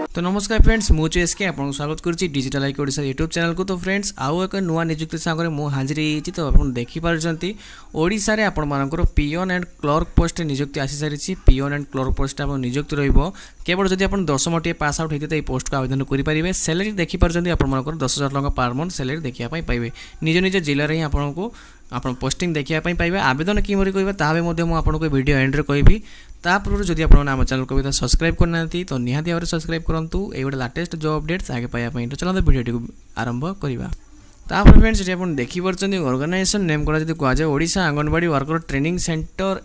तो नमस्कार फ्रेंड्स मुझे एसके आपको स्वागत करुच्ची डिजिटल आईके ओडिशा यूट्यूब चैनल को। तो फ्रेंड्स आउ एक नुआ नियुक्ति सागर मु हाजिर होती। तो आप देखिपारे ओडिशा रे आपण मानकर पिओन एंड क्लर्क पोस्ट नियुक्ति आसी सारी। पिओन एंड क्लर्क पोस्ट आप नियुक्ति रहिबो केवल जदि आप 10 पास आउट होते पोस्ट को आवेदन करेंगे। सैलरी देखिपारे आप 10,000 टଙ୍କା पर मंथ सैलरी देखा पाइबे। निज निज जिले ही आपको आप पोस्टिंग देखा पाइबे। आवेदन किमरी करेंगे ताकि मुझे वीडियो एंड कहि। तापूर्व जदि आप आम चैनल को सब्सक्राइब करना तो निहाती भाव सब्सक्राइब करूँ ये लाटेस्ट जॉब अपडेट्स आगे पाइबा। तो चलते वीडियो आरंभ करवा। तापर फ्रेंड्स ये आप देखिपारे ऑर्गेनाइजेशन नेम करा जब कहुए Odisha anganwadi worker training centre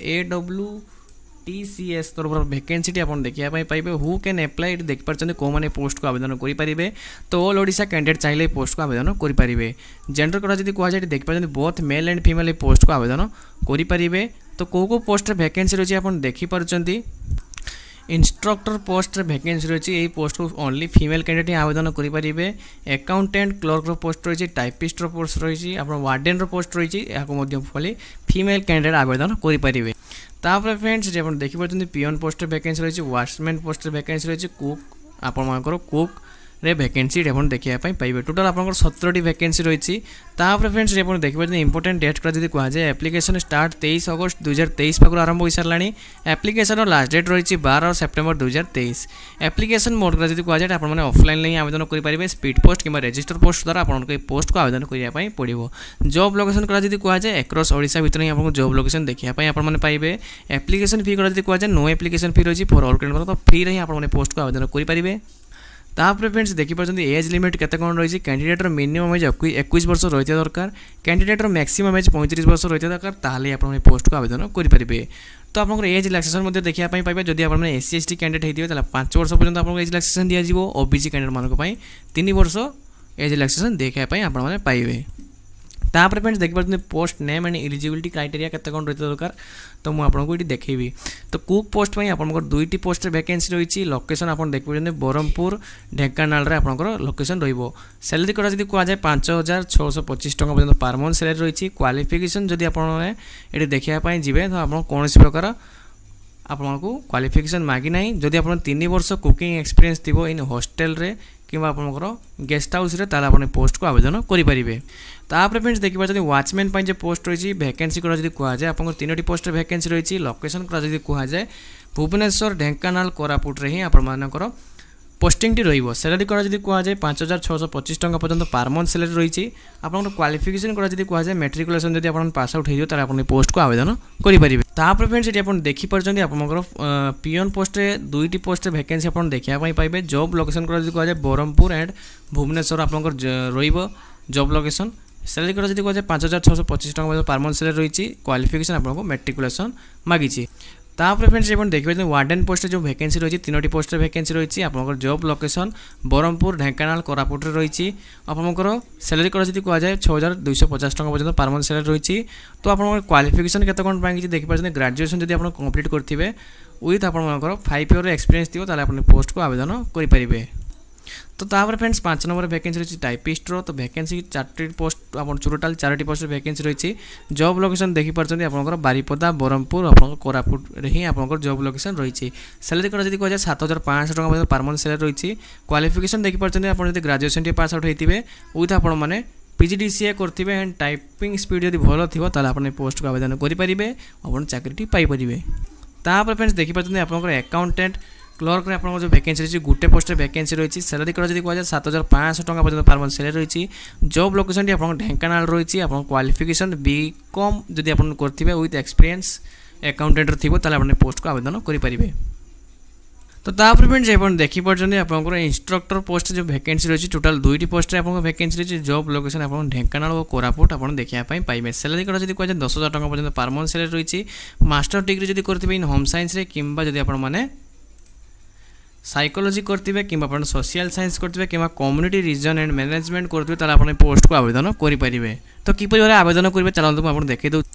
AWTCS तरफ वैकेंसी आप देखा पाइबे। हु कैन एप्लाई देखिपारे कौ मैंने पोस्ट को आवेदन करेंगे। तो ऑल ओडिशा कैंडिडेट चाहिए पोस्ट को आवेदन करेंगे। जेंडर करा जब कहुए देखिपारे both male and female post को आवेदन करेंगे। तो कौ पोस्ट वैकेंसी रही आप देखिपारे। इंस्ट्रक्टर पोस्ट वैकेंसी रही यही पोस्ट को ओनली फीमेल कैंडिडेट ही आवेदन करेंगे। अकाउंटेंट क्लर्क पोस्ट रही टाइपिस्ट पोस्ट रही वार्डेन पोस्ट रही खाली फीमेल कैंडिडेट आवेदन करेंगे। तापर फ्रेंड्स आप देखिपारे पिओन पोस्ट वैकेंसी रही वाचमैन पोस्ट वैकेंसी रही कुक आपर कुक रे वैकेंसी आप देखा पाइबे। टोटाल आप 17टी वैकेंसी रही। तापर फ्रेंड्स आप देखिए इंपोर्टेंट डेट का जब कहुए एप्लिकेशन स्टार्ट 23 अगस्त 2023 पाखु आरंभ हो सारा। एप्लिकेशन लास्ट डेट रही 12 सेप्टेम्बर 2023। एप्लिकेशन मोड का जब कहुए आपने ऑफलाइन ही आवेदन करेंगे। स्पीड पोस्ट कि रजिस्टर पोस्ट द्वारा आपको पोस्ट को आवेदन करने पड़ो। जॉब लोकेशन का जब कहुए एक्रॉस ओडिशा भितर ही आपको जॉब लोकेशन देखापी आपने पाइबे। एप्लिकेशन फी का जब कहुए नो एप्लिकेशन फी रही फॉर ऑल कैंडिडेट। तो फ्री ही आपने पोस्ट को आवेदन करेंगे। तापर फ्रेंड्स देखिपारे एज लिमिट केते कौन रही। कैंडिडेटर मिनिमम एज 21 वर्ष रही दरकार। कैंडिडेटर मैक्सिमम एज 35 वर्ष रही दरकार। ताले आप पोस्ट को आवेदन करेंगे। तो आप एज रिलैक्सेशन देखा पाइबे। जदि आप SC ST कैंडिडेट होते 5 वर्ष पर्यंत आपको एज रिलैक्सेशन दिज्व। OBC कैंडिडेट मानक 3 वर्ष एज रिलैक्सेशन देखापी आपने पाइबे। तापर फ्रेंड्स देखिए post name and eligibility criteria केते कौन रही दरकार। तो मुझे ये देखी। तो कुक पोस्ट आप 2टी पोस्ट वैकेंसी रही। लोकेशन आप देखिए ब्रह्मपुर ढेंकानाल आपंकर लोकेशन रैलरी करा जब कहुए 5,625 टଙ୍କା पर्यंत पर मंथ सैलरी रही। क्वालिफिकेशन जदि आपड़ी देखापी जी तो आप कौन प्रकार आपको क्वालिफिकेशन मागी ना। जदि आप 3 वर्ष कुकिंग एक्सपीरियंस थी इन हॉस्टेल रे कि गेस्ट हाउस रे ताला आपने पोस्ट को आवेदन करेंगे। तापर फ्रेंड्स देखिए वाचमैन जो पोस्ट रही वैकेंसी करा जब कहुए आप 3टी पोस्ट वैकेंसी रही। लोकेशन करा जब कहुए भुवनेश्वर ढेंकानाल कोरापुट रे ही आपर पोस्टिंग रही। सैलरी करा जब कहुए 5,625 टଙ୍କା पर्यंत पर मंथ सैलरी रही। आप क्वालिफिकेशन करा जब कहुए मैट्रिकुलेशन जब आप पास आउट हो आपने पोस्ट को आवेदन करेंगे। तापर फ्रेंड्स ये आप देखिपारे आपंकर पिओन पोस्ट 2टी पोस्ट वैकेंसी आप देखापी पाइबे। जॉब लोकेशन करा जब कहुए ब्रह्मपुर एंड भुवनेश्वर आपंकर जॉब लोकेशन। सैलरी करा जब कहुए 5,625 टଙ୍କା पर मंथ सैलरी रही। क्वालिफिकेशन आपको मैट्रिकुलेशन मागी। तापर फ्रेंड्स ये देखिए वार्डेन पोस्ट जो वैकेंसी रही 3टी पोस्ट वैकेंसी रही। आपंकर जॉब लोकेशन ब्रह्मपुर ढेंकानाल कोरापुट रही। आपंकर सैलरी करा जब कहुए 6,250 टଙ୍କା पर्यंत पर मंथ सैलरी रही। तो आप क्वालिफिकेशन केते कौन पाई देखिपारे ग्रेजुएशन जब आप कंप्लीट करेंगे विथ आपंकर 5 ईयर एक्सपीरियंस थी ताले पोस्ट को आवेदन करेंगे। तो तापर फ्रेंड्स 5 नंबर वैकेंसी रही टाइपिस्ट तो वैकेंसी 4टी पोस्ट आप टोटाल 4टी पोस्ट वैकेंसी रही। जॉब लोकेशन देखिपारे आपंकर बारिपदा ब्रह्मपुर आप कोरापुट ही आपंकर जॉब लोकेशन रही। सैलरी करा जब कहुए 7,500 टଙ୍କା पर मंथ सैलरी रही। क्वालिफिकेशन देखिपारे आप ग्रेजुएशन पास आउट होते विथ आपने PGDCA करते एंड टाइपिंग स्पीड जब भल थी आपने पोस्ट को आवेदन करेंगे। आप चाकरी पाइपर। तापर फ्रेंड्स देखिपारे आपंकर अकाउंटेंट क्लर्क रे आपन जो वैकेंसी रही गोटे पोस्ट वैकेंसी रही। सैलरी करा जब कहुए 7,500 टଙ୍କା पर्यंत पर मंथ सैलरी रही। जॉब लोकेशन आप ढेंकानाल रही। आप क्वालिफिकेशन BCom जब आप करेंगे विथ एक्सपीरियंस अकाउंटेंट थी आपने पोस्ट को आवेदन करेंगे। तो तापर फ्रेंड्स आप देखिपारे आपंकर इंस्ट्रक्टर पोस्ट जो वैकेंसी रही टोटाल 2टी पोस्ट वैकेंसी रही। जॉब लोकेशन आप ढेंकानाल और कोरापुट आप देखापी पाइबे। सैलरी करा जब कहुए 10,000 टଙ୍କା पर्यंत पर मंथ सैलरी रही। मास्टर डिग्री जब करेंगे इन होम साइंस कि जब आप साइकोलॉजी करते कि सोशल साइंस करते कि कम्युनिटी रीजन एंड मैनेजमेंट करते आपने पोस्ट को आवेदन करेंगे। तो किपर आवेदन करेंगे चलते मुझे देखे दूँ।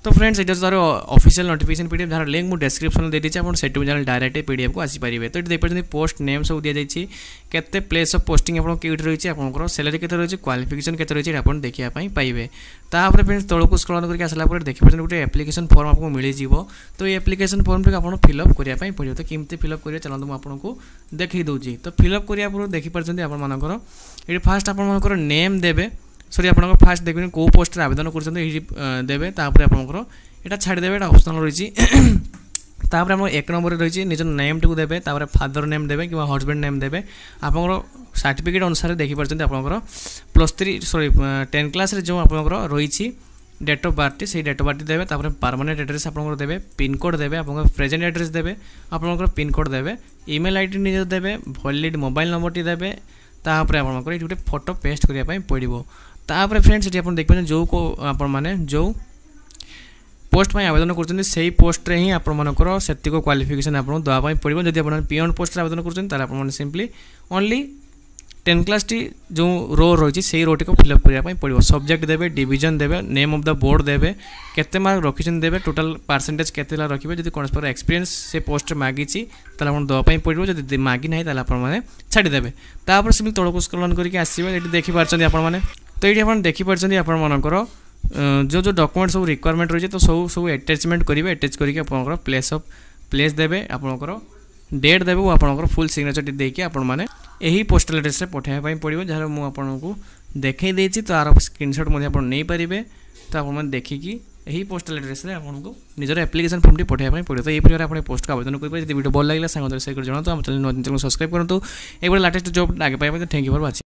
तो फ्रेंड्स ये तार ऑफिशियल नोटिफिकेशन पीडीएफ जार लिंक मुझे डिस्क्रिप्शन दे दीजिए आप सेटू जान डायरेक्ट पीडीएफ को आसीपारे। तो ये देखिए पोस्ट नेम सब दी जाइए केते प्लेस ऑफ पोस्टिंग आप रही है आपंकर सैलरी के रही है क्वालिफिकेशन के रही है आप देखापी पाइबे। तापर फ्रेंड्स तौक स्क्रॉल करके आसला देखिए गोटे एप्लिकेशन फॉर्म आपको मिल जाव। तो ये एप्लिकेशन फॉर्म को आप फिलअप करने पड़ो। तो केमती फिलअप करेंगे चलते मुझे आपको देखी दूसरी। तो फिलअप करने देखिपारे आपर ये फास्ट आपर नेम देवे सॉरी आप फास्ट देखिए कौ पोस्ट आवेदन करेंगे तापर आपंकर यहाँ छाड़देवे यहाँ ऑप्शनल रही तापर आप एक नंबर रही निज नेम टी देवे तापर फादर नेम देवे कि हजबैंड नेम देवे आप सर्टिफिकेट अनुसार देखिपारे आपंकर +3 सॉरी 10 क्लास जो आपंकर रही डेट ऑफ बर्थ से डेट ऑफ बर्थ देवे तापर परमानेंट एड्रेस आपंकर देवे पिनकोड देवे आप प्रेजेंट एड्रेस देवे आपंकर पिनकोड देवे ईमेल आईडी निज देवे वैलिड मोबाइल नंबर टी देवे तापर आपंकर ये गोटे फोटो पेस्ट करने पड़ो। तापर फ्रेंड्स ये आप देखिए जो को आप जो पोस्ट आवेदन कर से पोस्ट रे ही आपर से क्वालिफिकेशन आपको देवाई पड़ो। जब आप पियन पोस्ट आवेदन कर सिंपली ओनली 10 क्लास टी जो रो रही से रोटी को फिलअप करने पड़ो। सब्जेक्ट देवे डिवीजन देवे नेम ऑफ द बोर्ड देवे केते मार्क रखी देवे टोटल परसेंटेज केते रखिए जब कौन पर एक्सपीरियंस से पोस्ट मागी देवाई पड़ो जब मागी ना आपने छाड़देवे। तापर सिंपली तौक स्क्रॉल करके आसवे ये देखिपारे आपने। तो ये आप देखिपारे आपर जो जो डॉक्यूमेंट सब रिक्वायरमेंट रही है तो सब अटैचमेंट करेंगे अटैच करके आप प्लेस देवे आपंकर डेट देवे आपंकर फुल सिग्नेचर देके आपण मैंने यही पोस्टल एड्रेस से पठाइबा पड़ो जहाँ मुझे देखई देछि। तो आर स्क्रीनशॉट नहीं पारे तो आप देखिकी यही पोस्टल एड्रेस से आपको निजर एप्लिकेशन फॉर्म टी पठाइबा पड़ो। तो ये प्रकार आप पोस्ट को आवेदन करेंगे। वीडियो भल लगे सांग शेयर कर जनातु आम चैनल सब्सक्राइब करूँ एक बार लेटेस्ट जॉब आगे पाइबा। Thank you for watching.